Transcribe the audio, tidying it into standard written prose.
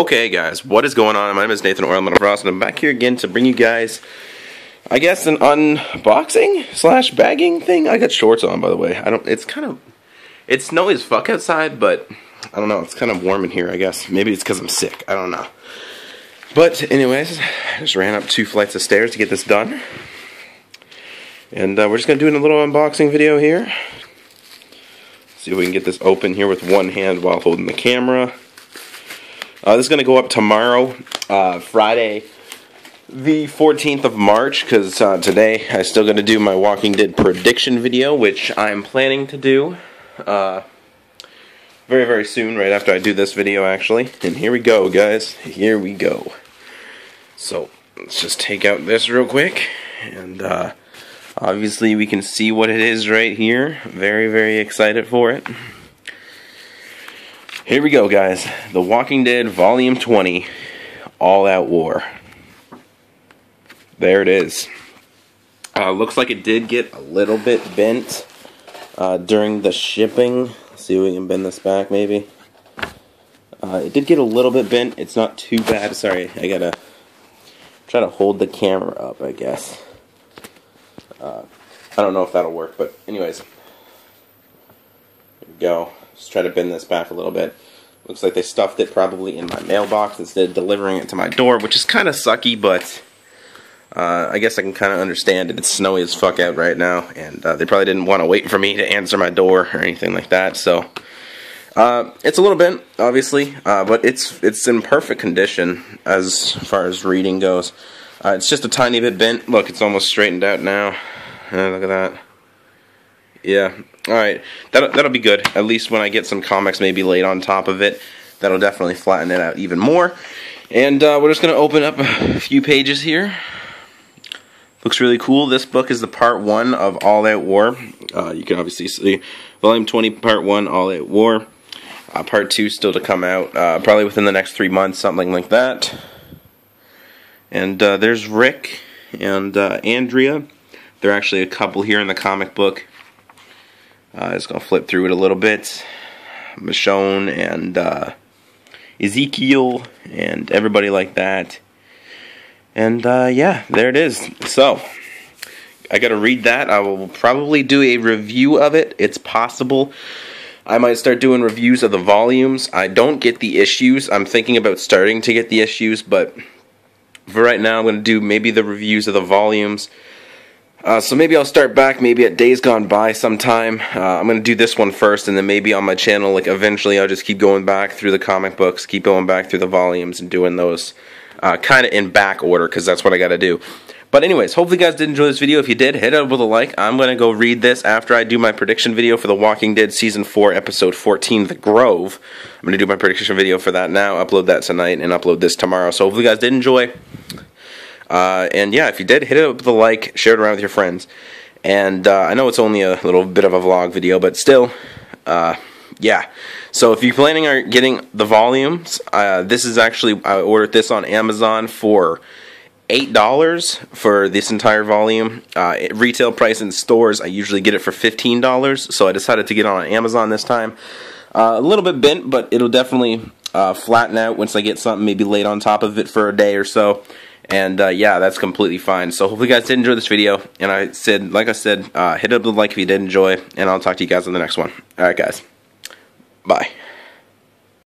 Okay guys, what is going on? My name is Nathan Oilman Ross and I'm back here again to bring you guys, I guess, an unboxing slash bagging thing. I got shorts on, by the way. It's snowy as fuck outside, but I don't know, it's kind of warm in here, I guess. Maybe it's because I'm sick, I don't know. But anyways, I just ran up 2 flights of stairs to get this done. And we're just going to do a little unboxing video here. See if we can get this open here with one hand while holding the camera. This is going to go up tomorrow, Friday, the 14th of March, because today I'm still going to do my Walking Dead prediction video, which I'm planning to do very, very soon, right after I do this video, actually. And here we go, guys. Here we go. So, let's just take out this real quick, and obviously we can see what it is right here. Very, very excited for it. Here we go, guys. The Walking Dead Volume 20, All Out War. There it is. Looks like it did get a little bit bent during the shipping. Let's see if we can bend this back, maybe. It did get a little bit bent. It's not too bad. Sorry, I gotta try to hold the camera up, I guess. I don't know if that'll work, but anyways. Here we go. Just try to bend this back a little bit. Looks like they stuffed it probably in my mailbox instead of delivering it to my door, which is kind of sucky, but I guess I can kind of understand it. It's snowy as fuck out right now, and they probably didn't want to wait for me to answer my door or anything like that, so it's a little bent, obviously, but it's in perfect condition as far as reading goes. It's just a tiny bit bent. Look, it's almost straightened out now. Look at that. Yeah, alright, that'll be good. At least when I get some comics maybe laid on top of it, that'll definitely flatten it out even more. And we're just going to open up a few pages here. Looks really cool. This book is the part 1 of All Out War. You can obviously see Volume 20, Part 1, All Out War. Part 2 still to come out, probably within the next 3 months, something like that. And there's Rick and Andrea. They're actually a couple here in the comic book. Just going to flip through it a little bit. Michonne and Ezekiel and everybody like that. And yeah, there it is. So, I got to read that. I will probably do a review of it. It's possible I might start doing reviews of the volumes. I don't get the issues. I'm thinking about starting to get the issues, but for right now I'm going to do maybe the reviews of the volumes. So maybe I'll start back maybe at Days Gone By sometime. I'm going to do this one first, and then maybe on my channel, like eventually I'll just keep going back through the comic books, keep going back through the volumes and doing those kind of in back order, because that's what I got to do. But anyways, hopefully you guys did enjoy this video. If you did, hit it up with a like. I'm going to go read this after I do my prediction video for The Walking Dead Season 4, Episode 14, The Grove. I'm going to do my prediction video for that now, upload that tonight, and upload this tomorrow. So hopefully you guys did enjoy. And yeah, if you did, hit it up with a like, share it around with your friends. And I know it's only a little bit of a vlog video, but still, yeah. So if you're planning on getting the volumes, this is actually, I ordered this on Amazon for $8 for this entire volume. Retail price in stores, I usually get it for $15, so I decided to get it on Amazon this time. A little bit bent, but it'll definitely flatten out once I get something maybe laid on top of it for a day or so. And yeah, that's completely fine. So hopefully you guys did enjoy this video. And like I said, hit up the like if you did enjoy. And I'll talk to you guys on the next one. Alright guys. Bye.